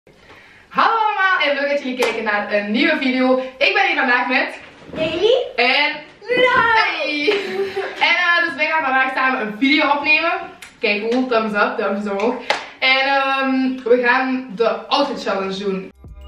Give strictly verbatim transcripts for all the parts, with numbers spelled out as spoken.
Hallo allemaal en leuk dat jullie kijken naar een nieuwe video. Ik ben hier vandaag met Haley en Luna. Hey. En uh, dus wij gaan vandaag samen een video opnemen. Kijk hoe, thumbs up, duimpjes omhoog. En um, we gaan de outfit challenge doen.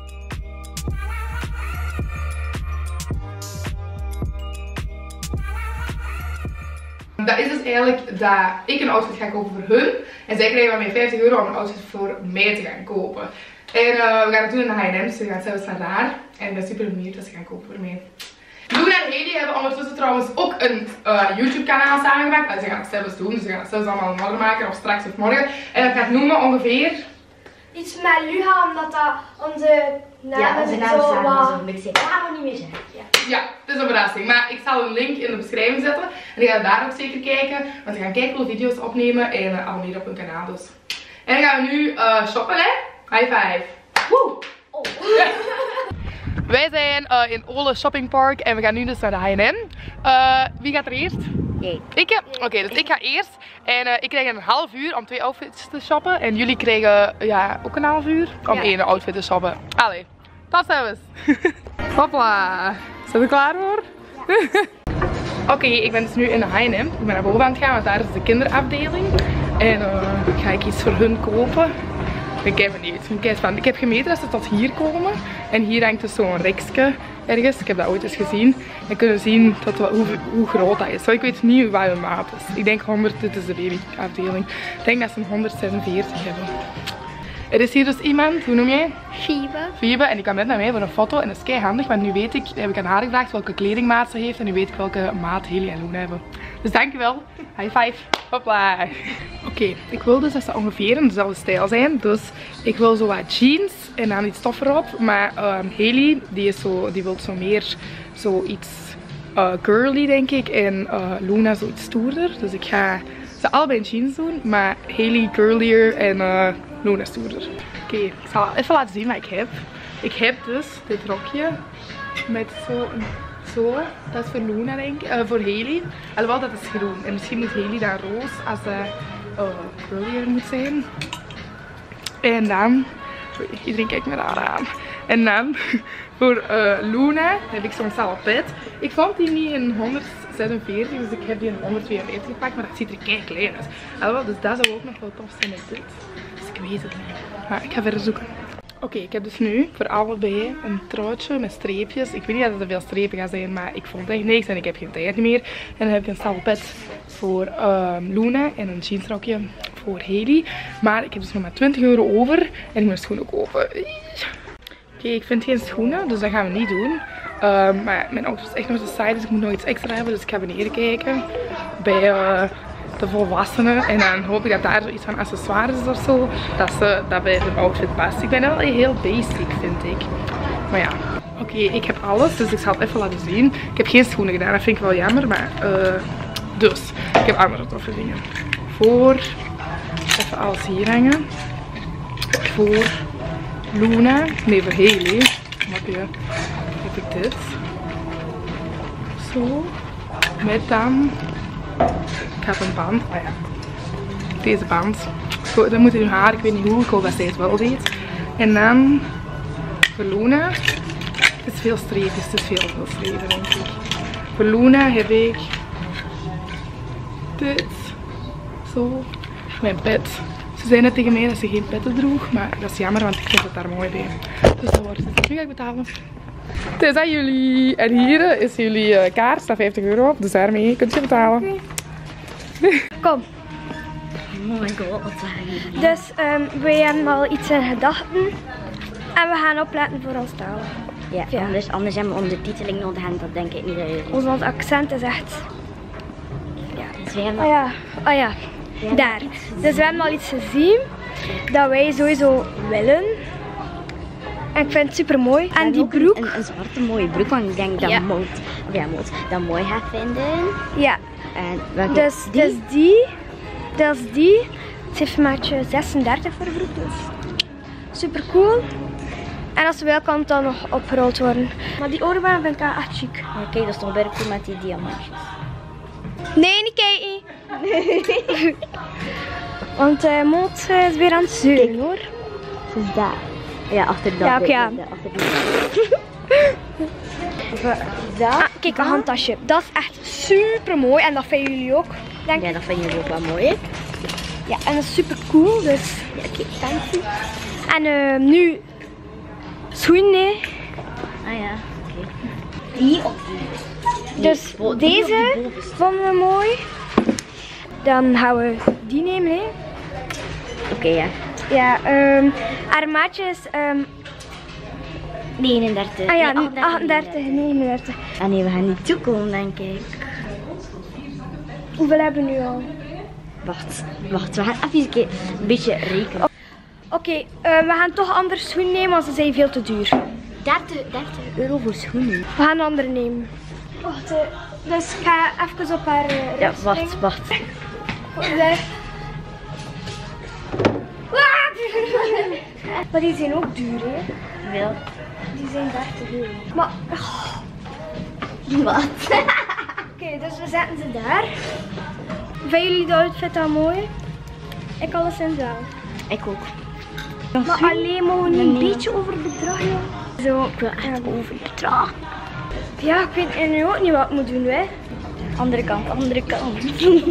Dat is dus eigenlijk dat ik een outfit ga kopen voor hun. En zij krijgen van mij vijftig euro om een outfit voor mij te gaan kopen. En uh, we gaan het doen in de H en M, dus we gaan zelfs naar daar. En ik ben super benieuwd wat ze gaan kopen voor mij. Luna en Haley hebben ondertussen trouwens ook een uh, YouTube kanaal samengemaakt. En ze gaan het zelfs doen, dus ze gaan het zelfs allemaal morgen maken, of straks of morgen. En dat gaat noemen ongeveer... Iets met Luha, omdat dat onze namen ja, onze namen zo samen wat... zo mixen. Dat gaan we niet meer zeggen. Ja. Ja, het is een verrassing. Maar ik zal een link in de beschrijving zetten. En die gaan daar ook zeker kijken. Want ze gaan kijken hoe video's opnemen en uh, abonneren op hun kanaal dus. En dan gaan we nu uh, shoppen hè. High five. Woe! Oh. Wij zijn uh, in Ole Shoppingpark en we gaan nu dus naar de H en M. Uh, wie gaat er eerst? Nee. Ik? Oké, okay, dus ik ga eerst. En uh, ik krijg een half uur om twee outfits te shoppen. En jullie krijgen ja, ook een half uur om ja. één outfit te shoppen. Allee, tot ziens. Hopla. Zijn we klaar voor? Ja. Oké, okay, ik ben dus nu in de H en M. Ik ben naar boven aan het gaan, want daar is de kinderafdeling. En uh, ga ik iets voor hun kopen. Ik ben benieuwd. Ik, van. ik heb gemeten dat ze tot hier komen. En hier hangt dus zo'n rekje ergens. Ik heb dat ooit eens gezien. En kunnen zien tot wat, hoe, hoe groot dat is. Zo, ik weet niet wat hun maat is. Ik denk honderd, dit is de babyafdeling. Ik denk dat ze een honderdzesenveertig hebben. Er is hier dus iemand, hoe noem jij? Fiebe. Fiebe, en die kwam net naar mij voor een foto. En dat is kei handig, want nu weet ik, heb ik aan haar gevraagd welke kledingmaat ze heeft. En nu weet ik welke maat Haley en Luna hebben. Dus dankjewel. High five. Hopla. Oké, okay, ik wil dus dat ze ongeveer in dezelfde stijl zijn. Dus ik wil zo wat jeans en dan iets stof erop. Maar um, Haley, die, is zo, die wil zo meer zoiets uh, girly denk ik. En uh, Luna zoiets stoerder. Dus ik ga ze allebei in jeans doen. Maar Haley girlier en uh, Luna stoerder. Oké, okay, ik zal even laten zien wat ik heb. Ik heb dus dit rokje met zo een... Zo, dat is voor Luna denk ik, uh, voor Haley. Alhoewel dat is groen. En misschien moet Haley dan roos als ze uh, curlier moet zijn. En dan, sorry, iedereen kijkt me daar aan. En dan voor uh, Luna heb ik zo'n salopet. Ik vond die niet in honderdzesenveertig, dus ik heb die in honderdtweeënveertig gepakt. Maar dat ziet er kei klein uit. Alhoewel, dus dat zou ook nog wel tof zijn met dit. Dus ik weet het niet. Maar ik ga verder zoeken. Oké, okay, ik heb dus nu voor allebei een truitje met streepjes. Ik weet niet dat er veel strepen gaan zijn, maar ik vond echt niks en ik heb geen tijd meer. En dan heb ik een salopet voor um, Luna en een jeansrokje voor Haley. Maar ik heb dus nog maar twintig euro over en ik moet schoenen kopen. Oké, okay, ik vind geen schoenen, dus dat gaan we niet doen. Um, maar mijn auto is echt nog te saai, dus ik moet nog iets extra hebben. Dus ik ga beneden kijken bij... Uh, de volwassenen en dan hoop ik dat daar zoiets van accessoires is of zo, dat ze dat bij hun outfit past. Ik ben wel heel basic vind ik, maar ja. Oké, okay, ik heb alles, dus ik zal het even laten zien. Ik heb geen schoenen gedaan, dat vind ik wel jammer, maar uh, dus, ik heb andere toffe dingen. Voor, even alles hier hangen, voor Luna, nee voor Haley, heb ik dit, zo, met dan... Ik heb een band. Oh ja. Deze band. Goed, dan moet in uw haar. Ik weet niet hoe. Ik hoop dat zij het wel weet. En dan voor Luna. Het is veel streepjes. Het is veel, veel strepen denk ik. Voor Luna heb ik dit. Zo. Mijn pet. Ze zei net tegen mij dat ze geen petten droeg. Maar dat is jammer, want ik vind het daar mooi bij. Dus dat wordt het. Nu ga ik betalen. Het is aan jullie. En hier is jullie uh, kaart. Staat vijftig euro op. Dus daarmee kunt je betalen. Okay. Kom. Oh my god, wat zijn Dus um, wij hebben al iets in gedachten. En we gaan opletten voor ons taal. Ja, ja. Anders, anders hebben we ondertiteling nodig en dat denk ik niet dat jullie... Ons, ons accent is echt... Ja, dus wij hebben... Oh ja, oh ja. Daar. Dus we hebben al iets gezien dat wij sowieso willen. En ik vind het super mooi. En die broek. Een, een zwarte mooie broek, want ik denk dat ja. Moot, of ja, Moot dat mooi gaat vinden. Ja. En welke dus die? Dus die. Dat is die. Het heeft maatje zesendertig voor de broek, dus super cool. En als ze wil kan het dan nog opgerold worden. Maar die oorbellen vind ik echt chic. Oké, okay, dat is toch weer cool met die diamantjes. Nee, niet kijken. Want uh, Moot is weer aan het zeuren hoor. Dus daar. Ja, achter dat. Ja, oké, ja. de- de- achter die. Ah, kijk, een handtasje. Dat is echt super mooi en dat vinden jullie ook, denk ik. Ja, dat vind je ook wel mooi, hè? Ja, en dat is super cool, dus Ja, oké. fancy. En uh, nu schoenen. Ah ja, oké. Die of die? Dus bo- die of die deze bovenste? vonden we mooi. Dan gaan we die nemen, hè. Oké, ja. Ja, um, haar maatje is um, negenendertig. ah ja, Nee, achtendertig, negenendertig. Ah nee, we gaan niet toekomen, denk ik. Hoeveel hebben we nu al? Wacht, wacht. We gaan even een, keer een beetje rekenen. Oké, okay, uh, we gaan toch andere schoenen nemen, want ze zijn veel te duur. dertig, dertig euro voor schoenen. We gaan een andere nemen. Wacht, uh, dus ik ga even op haar uh, Ja, rug wacht, springen. wacht. Maar die zijn ook duur, hè? Veel. Die zijn dertig euro. Maar, oh. Wat? Oké, okay, dus we zetten ze daar. Vinden jullie de outfit al mooi? Ik alleszins wel. Ik ook. Maar alleen mogen we niet een beetje over het bedrag, joh. Zo, Ik wil echt ja. over bedrag. Ja, ik weet nu ook niet wat ik moet doen, hè. Andere kant, andere kant. Uh,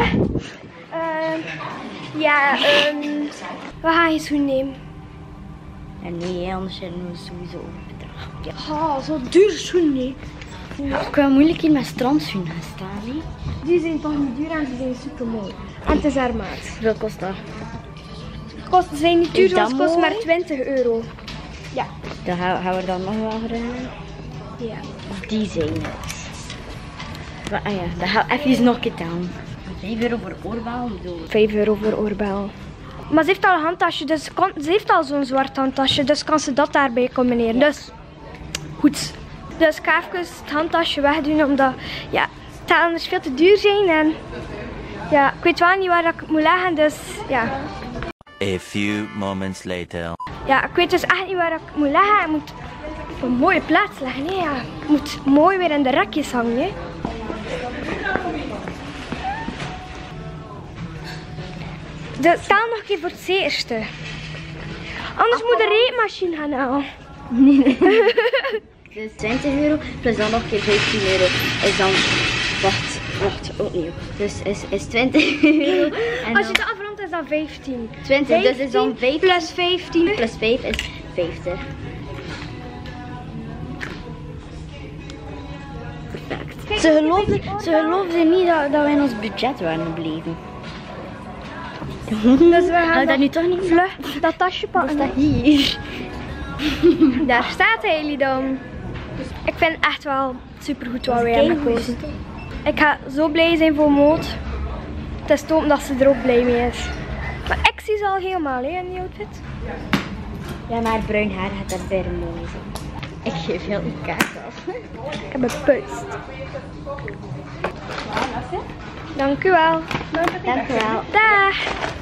ja, um, we gaan geen schoen nemen. Ja, nee, anders zijn we sowieso over bedrag. Ja. Oh, zo duur schoen, nee. Ik wil moeilijk hier met strandschoenen gaan staan, hè. Die zijn toch niet duur en ze zijn super mooi. En het is haar maat. Hoeveel kost dat? Kost, ze zijn niet duur, Is dat want het kost mooi? maar twintig euro. Ja. Dan gaan gaan we dan nog wel gedaan. Ja. Of die zijn het. Maar, ah ja, dan gaan we even nog een keer down. vijf euro voor oorbel. vijf euro voor oorbel. Maar ze heeft al een handtasje, dus kon, ze heeft al zo'n zwart handtasje, dus kan ze dat daarbij combineren. Dus, goed. Dus ik ga even het handtasje wegdoen, omdat ja, het gaat anders veel te duur zijn. En ja, ik weet wel niet waar ik het moet leggen, dus ja. A few moments later. Ja, ik weet dus echt niet waar ik het moet leggen. Ik moet op een mooie plaats leggen. Hè. Ja. Het moet mooi weer in de rekjes hangen. Hè. De, tel nog een keer voor het zeerste. Anders moet de reepmachine gaan halen. Nee, nee. Dus twintig euro plus dan nog een keer vijftien euro is dan. Wacht, wacht, ook niet. Dus is, is twintig euro. En Als je dan dat afrondt is dat vijftien. twintig, dus is dan vijftien plus vijftien. plus vijf is vijftig. Perfect. Ze geloofden, ze geloofden niet dat, dat we in ons budget waren gebleven. Dus we gaan Gaan we dat nu toch niet vlug dat tasje pakken. Dat hier. Daar staat hij, jullie dan. Ik vind het echt wel super goed wat wij hebben gekozen. Ik ga zo blij zijn voor Moot. Het is te hopen dat ze er ook blij mee is. Maar ik zie ze al helemaal hè, in die outfit. Ja, maar bruin haar gaat er weer mooi zijn. Ik geef heel een kaart af. Ik heb een puist. Dank u wel. Dank u wel. Dag.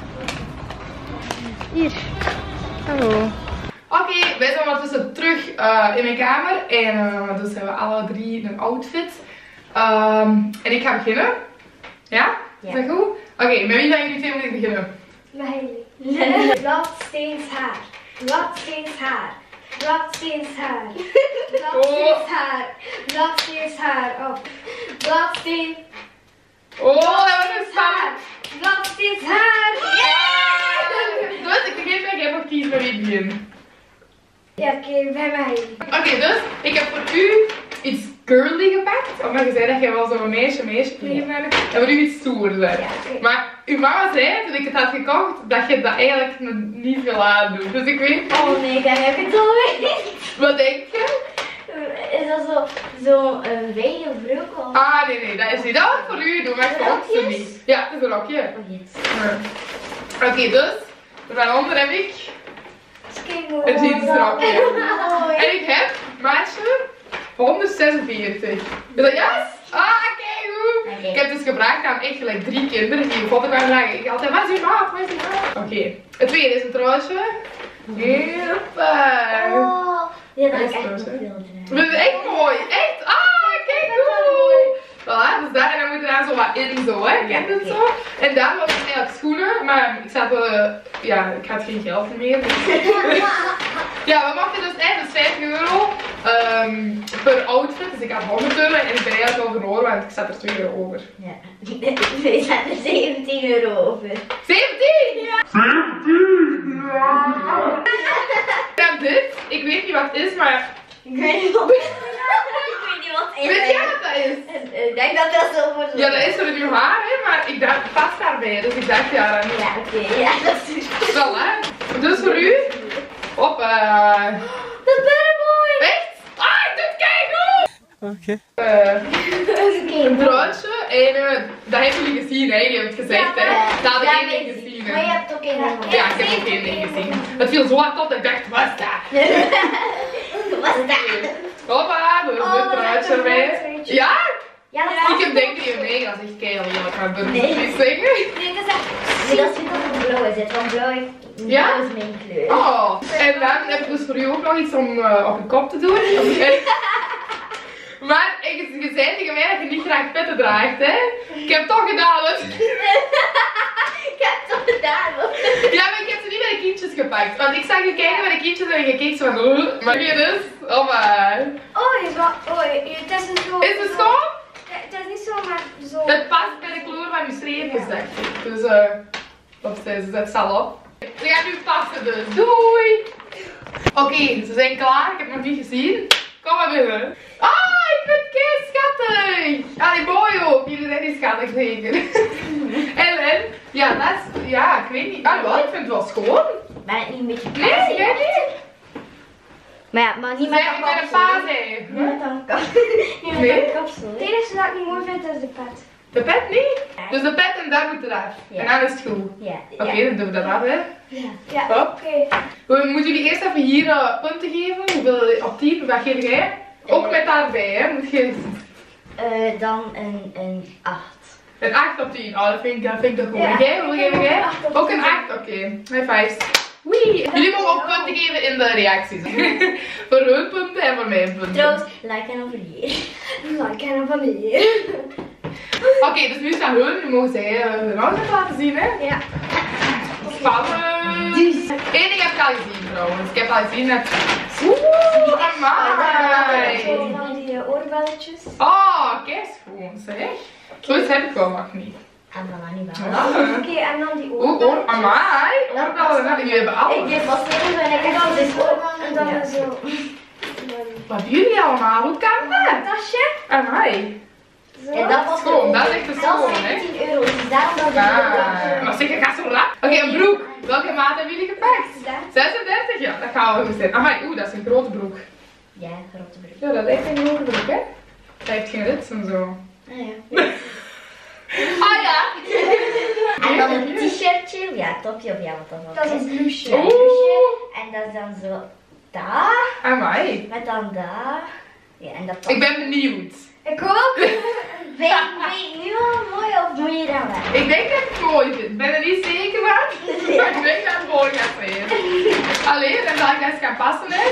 Hier. Hallo. Oké, okay, wij zijn ondertussen terug uh, in mijn kamer. En uh, dus hebben we alle drie een outfit. Um, en ik ga beginnen. Ja? Ja. Is dat goed? Oké, okay, met wie van jullie twee moet ik beginnen? Met Hailey. Bladsteens haar. Bladsteens haar. Bladsteens haar. Bladsteens haar. Bladsteens haar. Oh. Bladsteen. Oh, dat was een spannend. Bladsteens haar. Yeah! Dus ik begin met, jij mag kiezen met wie ik begin. Ja, oké, okay, bij mij. Oké, okay, dus ik heb voor u iets girly gepakt. Omdat je zei dat jij wel zo'n meisje, meisje gegeven hebt. En voor u iets stoer zijn. Ja, okay. Maar uw mama zei toen ik het had gekocht dat je dat eigenlijk niet veel aan doet. Dus ik weet. Oh nee, daar heb ik het al mee. Wat denk je? Is dat zo, zo een wijde broek? Of... Ah nee, nee, dat is niet. Dat wil ik voor u doen, maar ik kocht ze niet. Ja, het is een rokje. Oh, yes. Ja. Oké, okay, dus daaronder heb ik een jeansrokje. En ik heb, maatje, honderdzesenveertig. Is dat juist? Ah, kijk hoe. Okay. Ik heb dus gevraagd aan echt gelijk drie kinderen die een foto kwamen vragen. Ik altijd, wat is uw maat? Wat is uw maat? Oké, okay. Het tweede is een trouwtje. Heel fijn. Oh, dit Dat heb is ik echt trouwens, nog hè. veel. Dat is echt mooi. Echt. Ah, kijk hoe. Voilà, dus daar en dan moet je daar zo wat binnen zo, hè. Kent het zo? En dan was het eigenlijk schoenen, maar ik zat wel, uh, ja, ik had geen geld meer. Dus. Ja, we mochten dus echt, dus vijftig euro um, per outfit, dus ik had honderd euro en ik ben eigenlijk al verloren, want ik zat er twee euro over. Ja, we zaten er zeventien euro over. zeventien? Ja. zeventien? Ja. En dit, ik weet niet wat het is, maar... Ik weet niet wat het is. Weet jij wat dat is? Ik denk dat dat zo wordt. Ja, dat is voor uw haar, hè, maar ik dacht, het past daarbij, dus ik dacht, ja, dan... Ja, oké, okay, ja, dat is goed. Wel, hè. Dus voor u, hoppa. Dat is bijna mooi. Echt? Ah, ik doe het keigoed! Oké. Okay. Uh, een broodje en uh, dat hebben jullie gezien, hè, je hebt het gezegd, ja, hè. Dat had ik ja, één ding gezien, hè. Maar je hebt ook één ding. Ja, ik heb ook één ding gezien. Het viel zo hard op dat ik dacht, wat is dat? Wat is dat? Hoppa, we hebben het broodje erbij. Ja? Ja, dat is Ik heb denk dat je mee als ik keihard wil, ik ga het Nee. niet zeggen. Nee, dat is echt... Nee, dat is niet dat het blauw is. Het van blauw Ja? blauw is mijn kleur. Oh, en dan heb ik dus voor u ook nog iets om uh, op je kop te doen. Maar ik, je zei tegen mij dat je niet graag petten draagt, hè? Ik heb het toch gedaan, dus. Ik heb het toch gedaan, hoor. Ja, maar ik heb ze niet bij de kindjes gepakt. Want ik zag je kijken bij de kindjes en je keek zo van, uh, maar hier dus, oh maar. Oh, is wat, oh, het is een zo. Is het schoon? Ja, het is niet zo, maar zo. Het past bij de kleur van je streepjes, dacht ik. Dus, eh, uh, wat zei ze, zet zal op. Ze gaat nu passen dus, doei! Oké, okay, ze zijn klaar, ik heb nog niet gezien. Kom maar binnen. Ah, ik vind het kei schattig! Allee, mooi ook, jullie zijn niet schattig zeker. Ellen, ja, dat is, ja, ik weet niet. Ah, wel, ik vind het wel schoon. Ben ik niet een beetje Nee, paas, jij niet? Maar ja, maar niet Ze met zijn een met een kapsel. paas, hè? Niet met een kapsel. Niet met Nee? een kapsel. Het enige dat ik niet mooi vind is de pet. De pet niet? Dus de pet en daar moet eraf. Ja. En dan is het goed. Ja. Oké, okay, dan doen we dat af, hè. Ja. Ja, Hop. oké. We moeten jullie eerst even hier uh, punten geven. Hoeveel op tien? Wat geef jij? Ook met daarbij, hè? Moet je Uh, dan een, een acht. een acht op tien. Oh, dat vind ik, dat vind ik toch goed. Ja, En jij? Hoeveel ik geef heb jij? ook een acht op Ook een tien. acht? Oké. Okay. High fives. Wee. Jullie mogen ook punten geven in de reacties. Voor hun punten en voor mijn punten. Trouwens, like en abonneer. Like en abonneer. Oké, okay, dus nu staan hun. Nu mogen zij uh, hun outfit laten zien, hè? Ja. Spannend. Dus. Eén ding heb ik al gezien trouwens. Ik heb al gezien dat... Oeh, amai. Zo van die uh, oorbelletjes. Oh, kijk schoon zeg. Zoiets heb ik wel nog niet. En dan niet wel. Ah. Oké, en dan die Oeh, oorbelletjes. oor, amai. Oorbellen, jullie hebben Ik alles. deed pas even en ik En heb dan al dus dit ook. oor. En dan Ja. zo. Wat hebben jullie allemaal? Hoe kan dat? Tasje. Amai. Zo. En dat was Schoon, dat is echt een Dat schoon, was hè? zeventien euro. Dus daarom dat ik Ah, maar zeg, ik ga zo rap. Oké, een broek. Welke maat hebben jullie gepakt? zesendertig? Ja, dat gaan we goed zijn. Amai, oeh, dat is een grote broek. Ja, grote broek. Ja, dat lijkt een grote broek, hè? Dat heeft geen rits en zo. Ah ja. Ah ja. En dan een t-shirtje. Ja, topje of ja, wat dan ook Dat is een is. blouseje. Ja, een blouseje. En dat is dan zo daar. Amai. Met dan daar. Ja, en dat Ik ben benieuwd. Ik ook. Weet je nu al mooi of moet je dan weg? Ik denk dat ik het mooi vind. Ik ben er niet zeker van. Maar ik denk dat het mooi gaat zijn. Alleen, dan zal ik eens gaan passen, hè.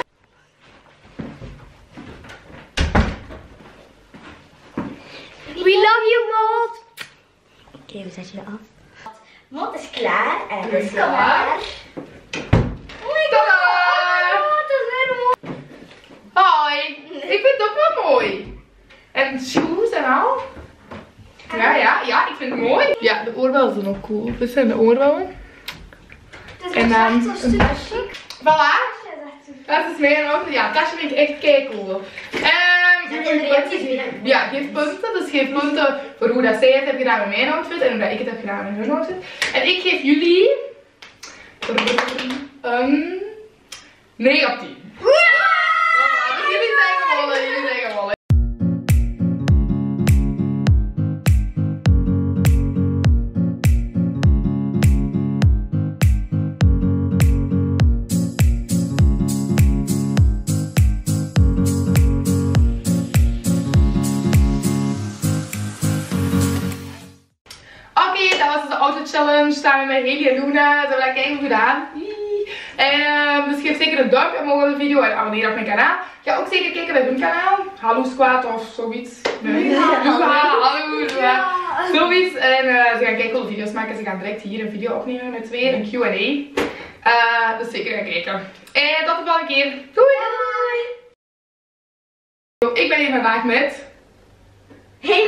We love you, Mot. Oké, we zetten je af. Mot is klaar en het is Klaar. klaar. Tadaa! Oh, het is weer mooi. Hoi. Ik vind het ook wel mooi. En shoes en al. Ja, ja, ja, ik vind het mooi. Ja, de oorbellen zijn ook cool. Dit zijn de oorbellen. Het is En echt dan zo super chic. Voilà. Het is echt super Dat is mijn outfit. Ja, tasje vind ik echt kei cool. Ehm, En in de reacties weer. ja, geef punten. Dus geef punten voor hoe dat zij het heeft gedaan met mijn outfit en hoe dat ik het heb gedaan met hun outfit. En ik geef jullie een negen op tien. Voilà, dus jullie zijn gewonnen, jullie zijn gewonnen. Oké, dat was dus de outfit challenge samen met Haley en Luna. Ze hebben dat keigoed gedaan. Um, dus geef zeker een duimpje omhoog op de video en abonneer op mijn kanaal. Ga ook zeker kijken bij hun kanaal. Hallo Squad of zoiets. Nee. Ja. Hallo. Ja. Zoiets. En uh, ze gaan kijken hoeveel video's maken. Ze gaan direct hier een video opnemen met twee. Een Q en A. Uh, dus zeker gaan kijken. En tot de volgende keer. Doei! Ik ben hier vandaag met... Hey!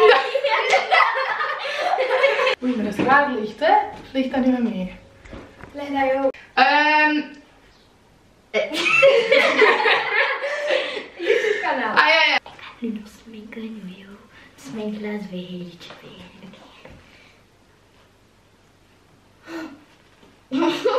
Oei, maar dat is raar licht, hè? Of ligt dat nu maar mee? Leg dat jou. Ehm... YouTube kanaal. Ah ja, ja. Nu nog sminken nu, joh. Sminkglas bij Heletje. Oké.